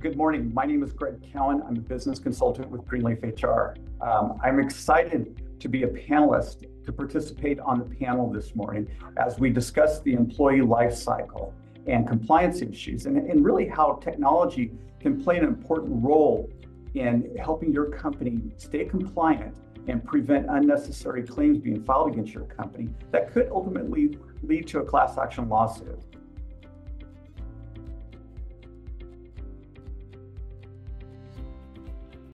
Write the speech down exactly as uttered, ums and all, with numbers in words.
Good morning. My name is Greg Cowan. I'm a business consultant with Greenleaf H R. Um, I'm excited to be a panelist to participate on the panel this morning as we discuss the employee life cycle and compliance issues, and, and really how technology can play an important role in helping your company stay compliant and prevent unnecessary claims being filed against your company that could ultimately lead to a class action lawsuit.